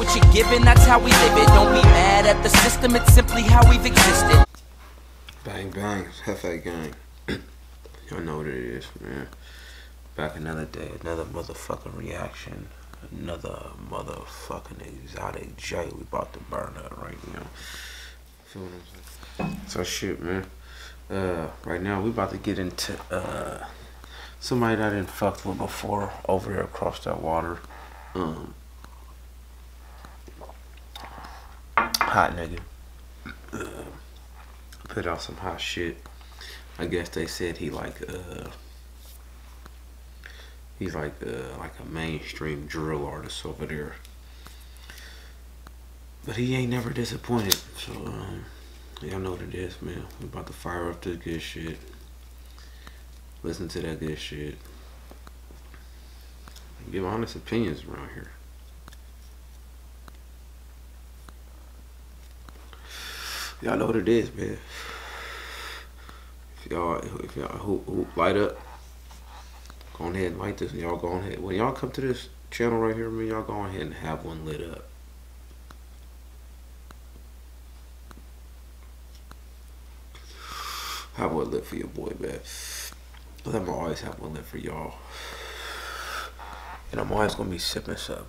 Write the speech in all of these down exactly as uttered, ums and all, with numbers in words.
what you're given, that's how we live it. Don't be mad at the system, it's simply how we've existed. Bang bang, Hefe gang. Y'all know what it is, man. Back another day, another motherfucking reaction. Another motherfucking exotic J. We about to burn up right now. Feel what I'm saying? So shit, man. Uh, right now we about to get into uh somebody that I didn't fucked with before over here across that water. Um, hot nigga. Uh, put out some hot shit. I guess they said he like uh he's like uh like a mainstream drill artist over there. But he ain't never disappointed. So um y'all know what it is, man. We about to fire up this good shit. Listen to that good shit. Give honest opinions around here. Y'all know what it is, man. If y'all, if y'all who, who light up, go on ahead and light this. Y'all go on ahead. When y'all come to this channel right here, man, y'all go on ahead and have one lit up. Have one lit for your boy, man. Cause I'm always have one lit for y'all. And I'm always gonna be sipping something.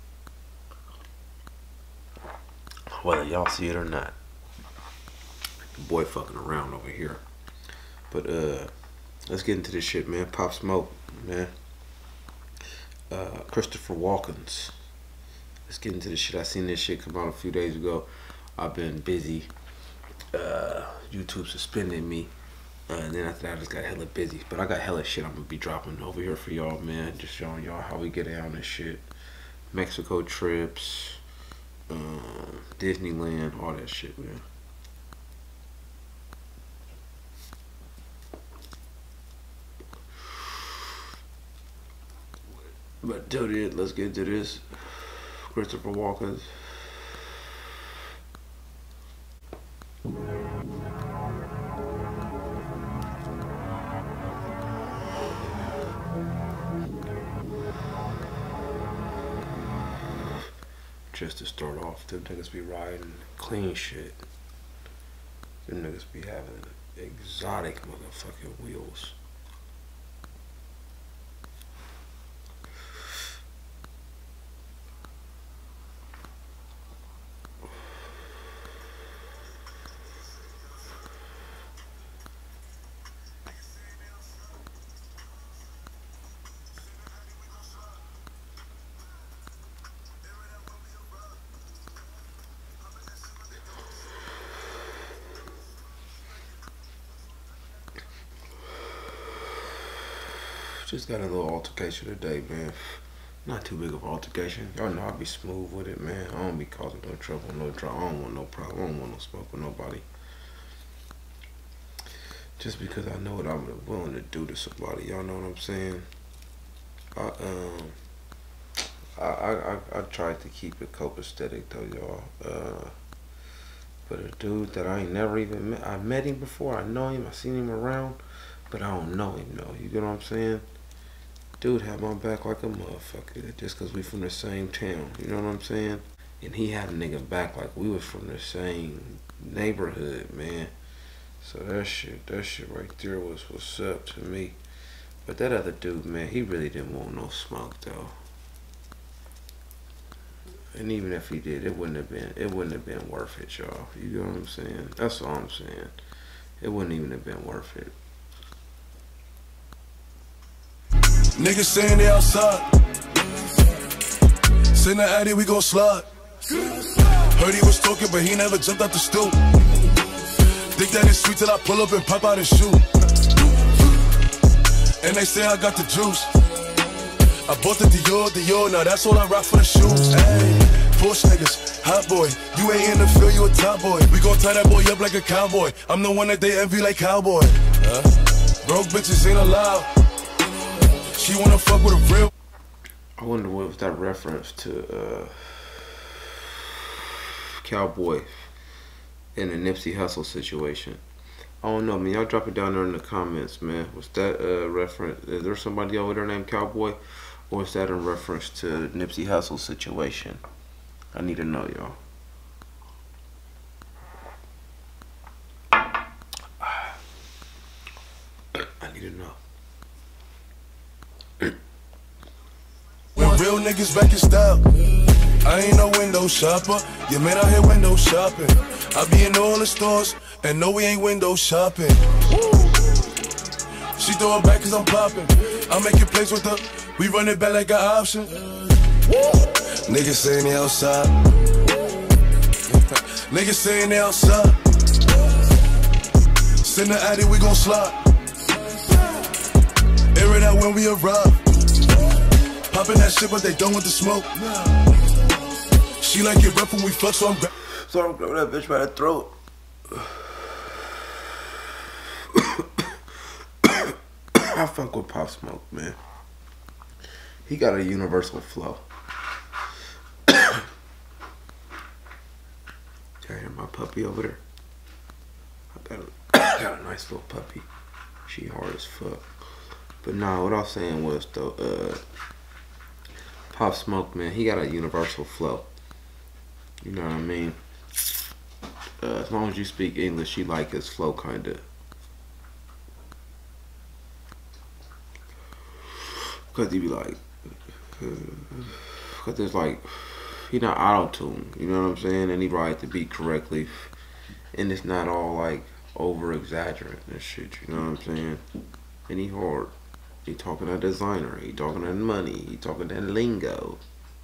Whether y'all see it or not. Your boy fucking around over here. But uh let's get into this shit, man. Pop Smoke, man. Uh Christopher Walken's. Let's get into this shit. I seen this shit come out a few days ago. I've been busy. Uh YouTube suspended me. Uh, and then after that, I just got hella busy. But I got hella shit I'm gonna be dropping over here for y'all, man. Just showing y'all how we get down and shit. Mexico trips, um, Disneyland, all that shit, man. But till then, let's get into this. Christopher Walken. Just to start off, them niggas be riding clean shit. Them niggas be having exotic motherfucking wheels. Just got a little altercation today, man. Not too big of an altercation. Y'all know I be smooth with it, man. I don't be causing no trouble, no trouble. I don't want no problem. I don't want no smoke with nobody. Just because I know what I'm willing to do to somebody. Y'all know what I'm saying? I um, I I I, I tried to keep it copacetic though, y'all. Uh, but a dude that I ain't never even met. I met him before. I know him. I seen him around, but I don't know him though. You get what I'm saying? Dude had my back like a motherfucker just cause we from the same town, you know what I'm saying? And he had a nigga back like we was from the same neighborhood, man. So that shit, that shit right there was what's up to me. But that other dude, man, he really didn't want no smoke though. And even if he did, it wouldn't have been, it wouldn't have been worth it, y'all. You know what I'm saying? That's all I'm saying. It wouldn't even have been worth it. Niggas saying they outside. Send the addy, we gon' slide. Heard he was talking, but he never jumped out the stool. Think that it's sweet till I pull up and pop out and shoot. And they say I got the juice. I bought the Dior, Dior, now that's all I rock for the shoes. Hey, Porsche niggas, hot boy. You ain't in the field, you a top boy. We gon' tie that boy up like a cowboy. I'm the one that they envy like cowboy. Huh? Broke bitches ain't allowed. She wanna fuck with a real. I wonder what was that reference to uh, Cowboy in the Nipsey Hussle situation. I don't know, man. Y'all drop it down there in the comments, man. Was that a uh, reference? Is there somebody over there named Cowboy? Or is that in reference to the Nipsey Hussle situation? I need to know, y'all. I need to know. When real niggas back in style, I ain't no window shopper. You man out here window shopping. I be in all the stores and no, we ain't window shopping. She throw it back cause I'm popping. I'm making plays with her. We run it back like an option. Niggas saying they outside. Niggas saying they outside. Send the addy, we gon' slide. Air it out when we arrive. Popping that shit, but they done with the smoke. She like it rough when we fuck, so I'm gra- So I'm grabbing that bitch by the throat. I fuck with Pop Smoke, man. He got a universal flow. You hear my puppy over there? I got a, I got a nice little puppy. She hard as fuck. But nah, what I was saying was though, uh, Pop Smoke, man, he got a universal flow. You know what I mean? Uh, as long as you speak English, you like his flow, kinda. Cause he be like, cause there's like, he not auto-tune, you know what I'm saying? And he write the beat correctly, and it's not all like over exaggerating and shit, you know what I'm saying? And he hard. He talking to designer, he talking to money, he talking to lingo.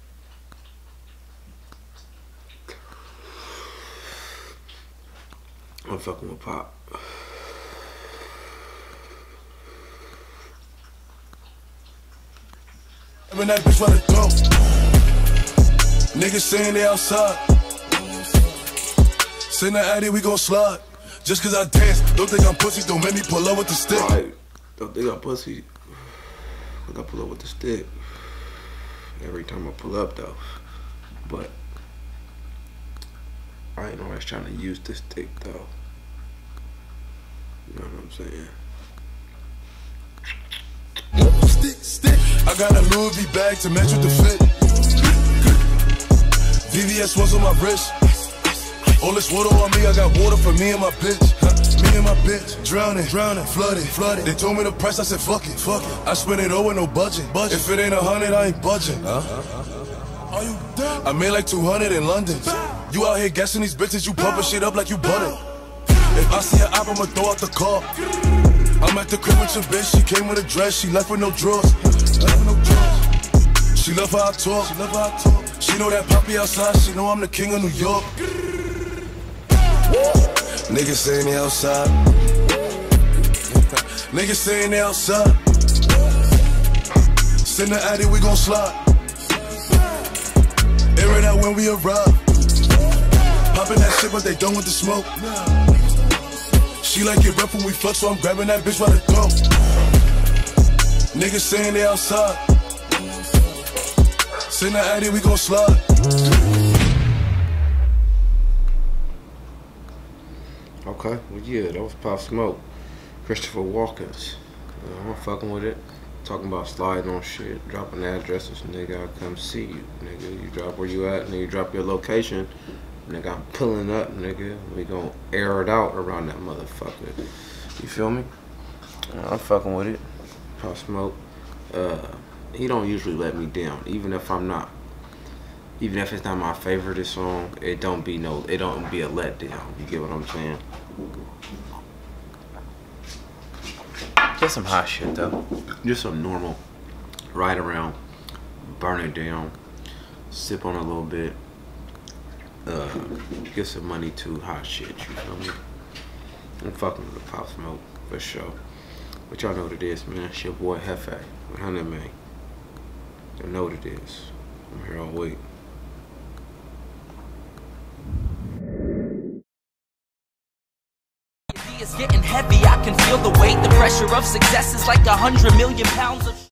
I'm fucking with Pop. When that bitch wanna go. Niggas saying they outside. Send the addy, we gon' slide. Just cause I dance, don't think I'm pussy, don't make me pull up with the stick. Right. Don't think I'm pussy. Think I pull up with the stick. Every time I pull up though. But I ain't always trying to use the stick though. You know what I'm saying? Stick, stick. I got a Louis V bag to match with the fit. V V S ones on my wrist. All this water on me, I got water for me and my bitch. Huh? Me and my bitch, drowning, drowning, flooded, flooded. They told me the price, I said fuck it, fuck it. I spent it all with no budget. budget. If it ain't a hundred, I ain't budging. Huh? Are you dumb? I made like two hundred in London. You out here guessing these bitches, you pumping shit up like you butter. If I see an app, I'ma throw out the car. I'm at the crib with your bitch, she came with a dress, she left with no drawers. She love how I talk, she love how I talk. She know that poppy outside, she know I'm the king of New York. Niggas saying they outside. Niggas saying they outside. Send the addy, we gon' slide. Air it out when we arrive. Popping that shit, but they done with the smoke. She like it rough when we fuck, so I'm grabbing that bitch by the throat. Niggas saying they outside. Send the addy, we gon' slide. Okay, well yeah, that was Pop Smoke. Christopher Walkins. Uh, I'm fucking with it. Talking about sliding on shit, dropping addresses, nigga, I'll come see you, nigga. You drop where you at, nigga, you drop your location. Nigga, I'm pulling up, nigga. We gon' air it out around that motherfucker. You feel me? Uh, I'm fucking with it. Pop Smoke. Uh, he don't usually let me down, even if I'm not. Even if it's not my favorite song, it don't be no. It don't be a letdown. You get what I'm saying? Just some hot shit though. Just some normal. Ride around, burn it down, sip on a little bit. Uh, get some money to hot shit, you feel me? I'm fucking with the Pop Smoke, for sure. But y'all know what it is, man. It's your boy Hefe, one hundred man. You know what it is. I'm here all week. It's getting heavy, I can feel the weight. The pressure of success is like a hundred million pounds of